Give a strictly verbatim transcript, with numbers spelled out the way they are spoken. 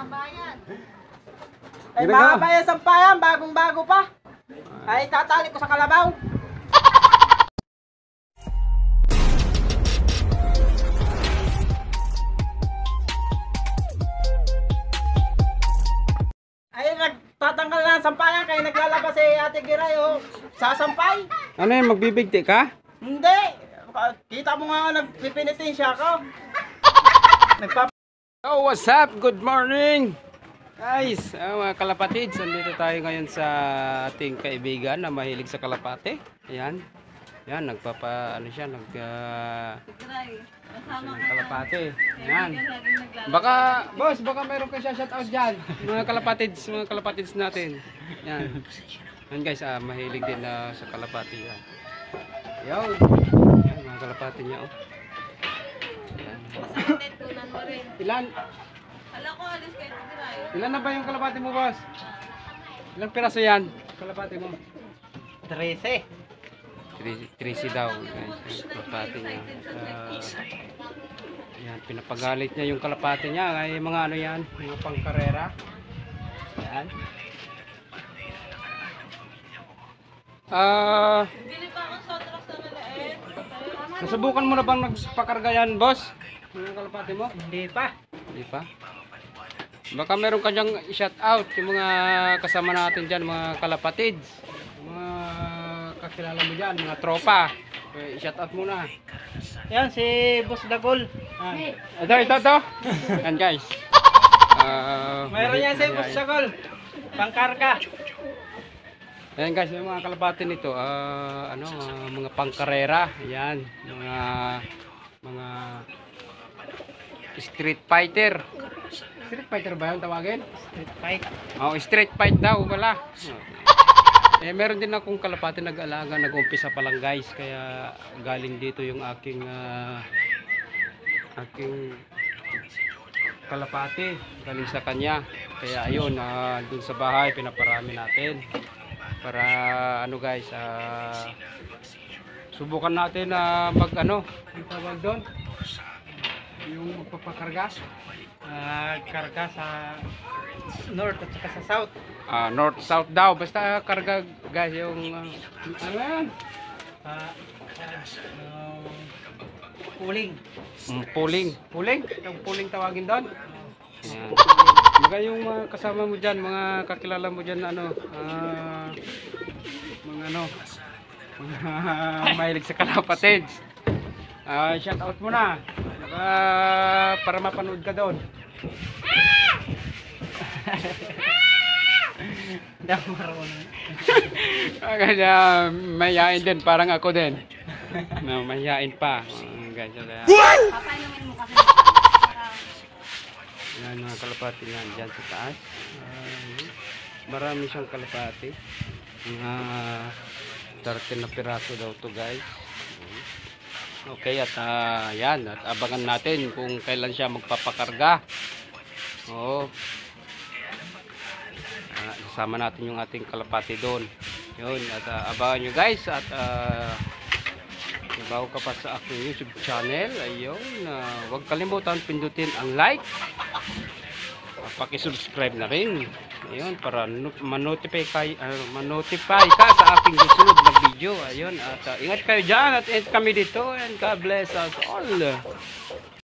bayan. Ay, mga bayan sampayan, bagong-bago pa. Ay, tatali ko sa kalabaw. Ay, nagtatanggal na ng sampayan kaya naglalabas si Ate Giray, oh. Sasampay. Ano yan, magbibigti ka? Hindi. Kita mo nga nagpipinitin siya ako. Nagpap... Oh, what's up? Good morning! Guys, uh, mga kalapatids, andito tayo ngayon sa ating kaibigan na mahilig sa kalapate. Ayan. Ayan, nagpapa, ano siya, nag... Uh, ng kalapate. Ayan. Baka, boss, baka mayroon ka siya shoutout dyan. Mga kalapatids, mga kalapatids natin. Ayan. Ayan guys, uh, mahilig din uh, sa kalapate. Ayan. Ayan. Ayan, mga kalapate niya, oh. Ilan? Alam ko, alis kayo tigiray. Ilan na ba yung kalapate mo, boss? Ilang piraso yan? Kalapate mo? Trece. Trisi daw. Guys, yung kalapate niya. Uh, yan, pinapagalit niya yung kalapate niya. Ay, mga ano yan? Mga pangkarera. Yan. Ah... Uh, Bili pa akong sotros na maliit. nasubukan mo na bang nagpakarga yan, boss? Yung kalapate mo? Hindi pa. Hindi pa? Baka meron ka diyang shout out yung mga kasama natin dyan, mga kalapatids, mga kakilala mo dyan, mga tropa. Okay, shout out muna. Yan, si Boss Dagol. Ah. Ito, ito, ito. Yan guys. Uh, Mayroon yan si Boss Dagol. Pangkarga. Ayan guys, yung mga kalapati nito, uh, ano, uh, mga pangkarera. Ayan, mga, mga street fighter. Street fighter ba yung tawagin? Street fight. Oh, street fight daw pala. Eh, meron din akong kalapati nag-alaga, nag-umpisa pa lang guys, kaya galing dito yung aking uh, aking kalapati, galing sa kanya. Kaya ayun, uh, dun sa bahay pinaparami natin para ano guys, uh, subukan natin na uh, mag ano, ang tawag doon, yung magpapakarga. Uh, karga sa north at saka sa south. Uh, north south daw, basta karga guys yung uh, ano yan? Uh, uh, pooling. Mm, pooling. Pooling? Yung pooling tawagin doon? Ayan. Mga yung mga kasama mo dyan, mga kakilala mo dyan, ano, uh, mga ano, mga mahilig sa kalapatids. Uh, shout out mo na. Uh, para mapanood ka doon. Hindi ako marunong. Kaya mayayain din, parang ako din. No, mayayain pa. Uh, guys, uh, Papainumin mo kasi. yan mga kalapati yan dyan sa taas. Uh, marami siyang kalapati. Mga thirty na piraso daw to guys. Okay, at uh, yan, at abangan natin kung kailan siya magpapakarga. Oo. Uh, kasama natin yung ating kalapati doon. Yun, at uh, abangan nyo guys. At uh, kung bago ka pa sa aking YouTube channel, ayun, uh, huwag kalimutan pindutin ang like. Uh, pakisubscribe na rin. Ayun, para ma-notify ka, uh, ma-notify ka sa aking susunod na video. Ayun, at uh, ingat kayo dyan at ingat kami dito, and God bless us all.